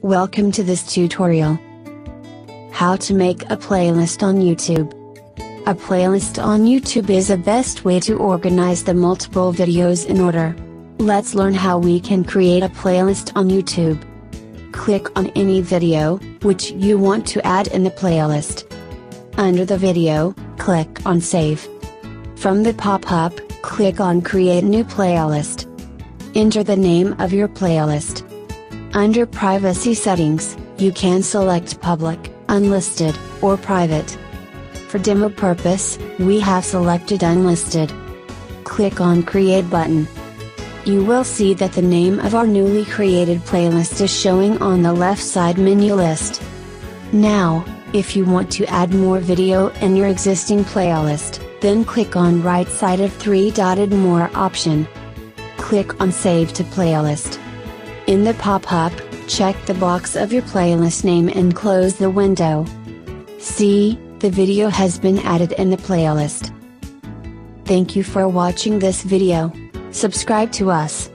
Welcome to this tutorial. How to make a playlist on YouTube. A playlist on YouTube is the best way to organize the multiple videos in order. Let's learn how we can create a playlist on YouTube. Click on any video, which you want to add in the playlist. Under the video, click on Save. From the pop-up, click on Create New Playlist. Enter the name of your playlist. Under Privacy Settings, you can select Public, Unlisted, or Private. For demo purpose, we have selected Unlisted. Click on Create button. You will see that the name of our newly created playlist is showing on the left side menu list. Now, if you want to add more video in your existing playlist, then click on right side of three-dotted More option. Click on Save to Playlist. In the pop-up, check the box of your playlist name and close the window. See, the video has been added in the playlist. Thank you for watching this video. Subscribe to us.